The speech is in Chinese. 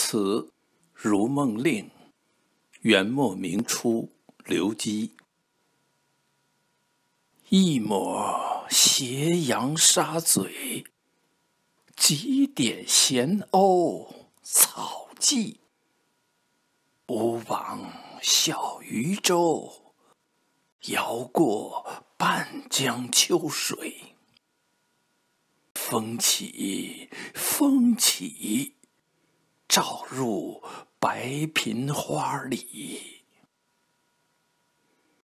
词如梦令，元末明初，刘基。一抹斜阳沙嘴，几点闲鸥草寂。乌网小渔舟，遥过半江秋水。风起，风起，照入白苹花里。